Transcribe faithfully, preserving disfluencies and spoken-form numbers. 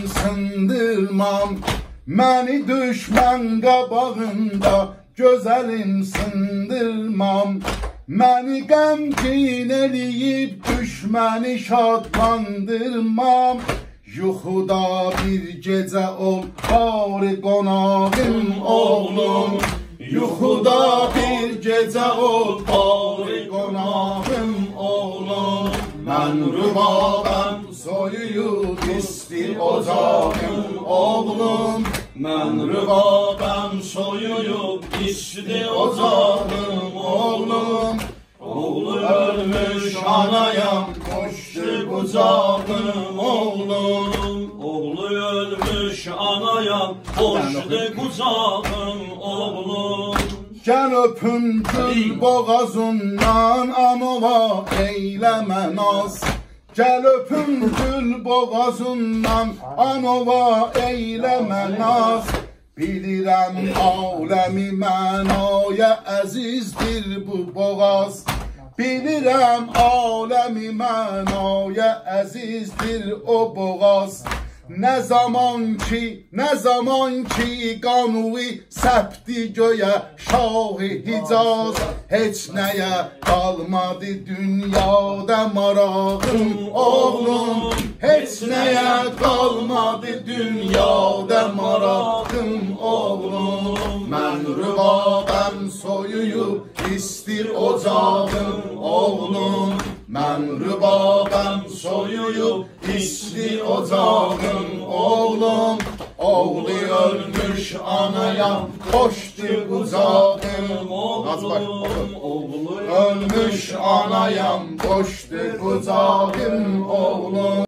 sındırmam. Məni düşmən qabağında gözəlim sındırmam. Məni qəmgin eləyib düşməni şadlandırmam. Yuxuda bir gecə ol bari qonağım oğlum. Yuxuda bir gecə ol bari qonağım oğlum. Mən rübabəm soyuyub istir ocağım oğlum. Mən rübabəm soyuyub istir ocağım oğlum. Oğlu ölmüş anayam koşdu qucağım oğlum. Oğlu ölmüş anayam koşdu qucağım oğlum. Gəl öpüm gül boğazından anova eyləmə naz. Gəl öpüm gül boğazından anova eyləmə naz. Bilirəm aləmi mənaya əzizdir bu boğaz. Bilirəm aləmi mənaya əzizdir o boğaz. Nə zaman ki, nə zaman ki qanuvi səpdi göyə şah-ı Hicaz. Heç nəyə qalmadı dünyada marağım oğlum. Heç nəyə qalmadı dünyada marağım oğlum. Mən rübabəm soyuyub istir ocağım oğlum. Mən rübabəm soyuyub istir ocağım oğlum. Oğlu ölmüş anayam koşdu qucağım oğlum. Oğlu ölmüş anayam koşdu qucağım oğlum.